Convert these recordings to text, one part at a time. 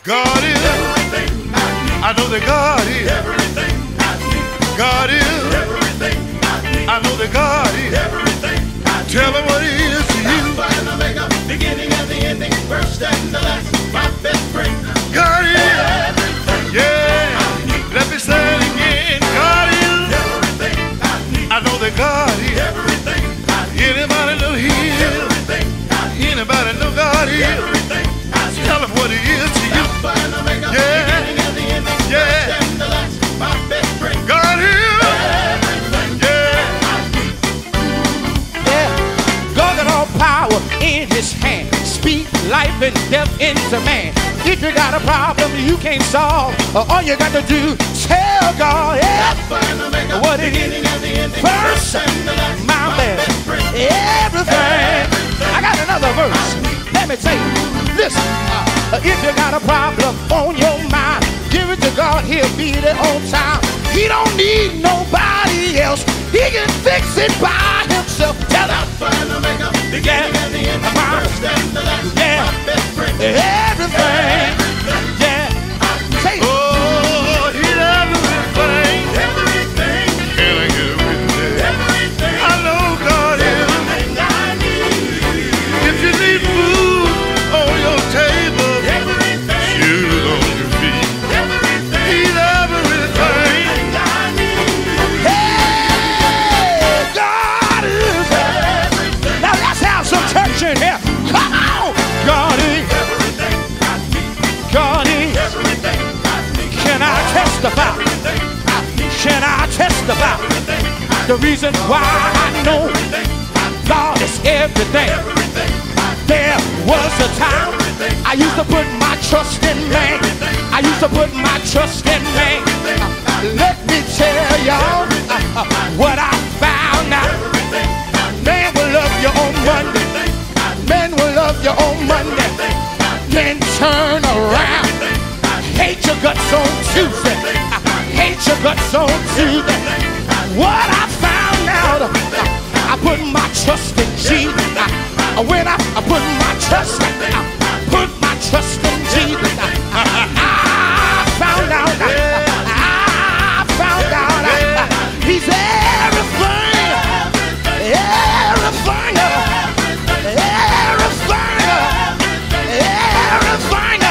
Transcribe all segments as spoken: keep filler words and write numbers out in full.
God is everything I need. I know that God is Everything I need. God is Everything I need. I know that God is Everything I need. Tell me what He is to you. Alpha and Omega, beginning and the ending, first and the last, my best friend. God is Everything yeah I need. Let me say it again. God is Everything I need. I know that God is Everything I need. Anybody know He is Everything I need. Anybody know God is Everything I need. Tell me what He is to you. Alpha and Omega, Yeah. beginning and the ending, Yeah. first and the last, my best friend. God is Everything yeah I need. Yeah, God got all power in His hand. Speak life and death into man. If you got a problem you can't solve, all you got to do tell God, yeah, Alpha and Omega, what it beginning is. and the ending, First, first and the last, my man, best friend. everything. I got another verse. Let me tell you, listen. Uh, if you got a problem on your mind, give it to God. He'll be there on time. He don't need nobody else. He can fix it by himself. Tell him. Alpha and Omega, beginning and the ending, first and the last, Yeah. my best friend. Everything. Yeah. Say it. Oh He loves everything Everything, Can I get a witness? everything, I know God is everything I need. If you need food on your table Everything, shoes on your feet everything, He's everything everything I need. Hey, God is. Everything, Now let's have some church in here. Come on. God is. everything I need. God is. Everything I need. Can I testify? Everything I need. Can I testify? Everything I The reason why I know Everything I need. God is everything. Everything I need. There was a time I used to put my trust in man. I used to put my trust in man. Uh, Let me tell y'all uh, uh, what I found out. Man will love you on Monday. Man will love you on Monday. Then turn around. Hate your guts on Tuesday. Uh, Hate your guts on Tuesday. What I found out, uh, I put my trust in Jesus. Uh, When I, I put my trust, I put my trust in Jesus. I, I found out, I found out uh, He's everything, everything, everything,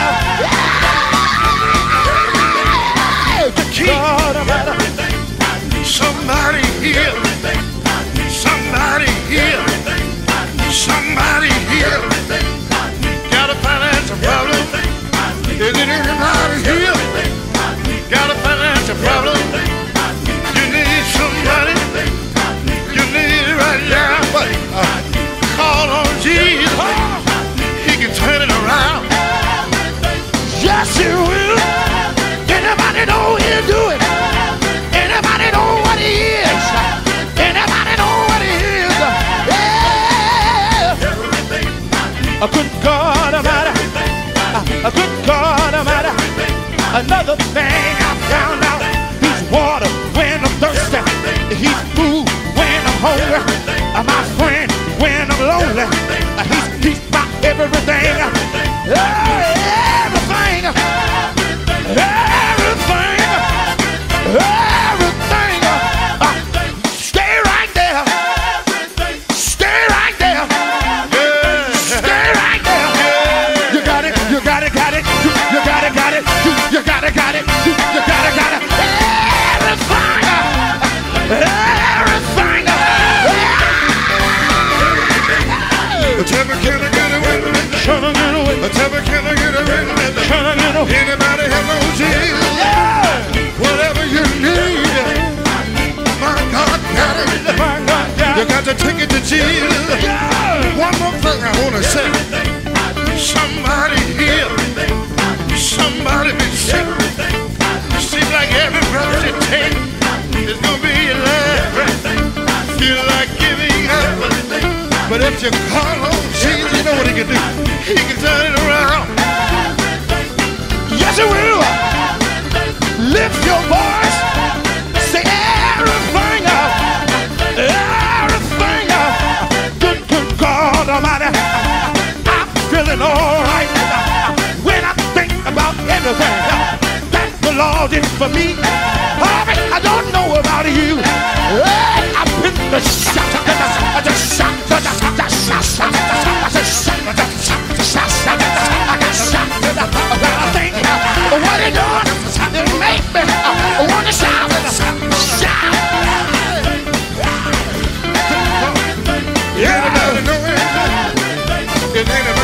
everything. The key. Somebody here Somebody here Somebody here Got a financial problem Is it anybody here Got a financial problem You need somebody You need it right now But uh, call on Jesus He can turn it around Yes, He will. Anybody know He'll do it? Anybody know what He is? Anybody know what He is? Yeah. A good God Almighty. A good God Almighty. Another thing I found out. He's water when I'm thirsty. He's food when I'm hungry. Uh, My friend when I'm lonely. Uh, He's, he's my everything. Uh, Everything. Everything. Everything. Uh, Stay right there. Stay right there. Stay right there. You got it. You got it. Got it. You, you got it. Got it. You, you got it. Got it. You, you got it. Got it. Everything. Everything. Tell me, can I get a witness? Can I get away? Tell me, can I get a witness? Can I get away? Anybody have no Jesus? Whatever you need, my God got it. My God, God. You got to take it to Jesus. One more thing I want to say. Somebody here, somebody be sick. Seems like every breath you take is going to be your last breath. Feel like giving up. But if you call on Jesus, you know what He can do. He can turn it around. Yes, He will. Lift your voice. Say everything. Everything. Good, good God Almighty. I'm feeling all right when I think about Lord did for me. Harvey, I don't know about you. Hey, I've been the shot, the shot, the shot, the shot, the shot, the shot, the shot, I got shot. But I think what it does, it make me want to shout, shout. Anybody know it? Is anybody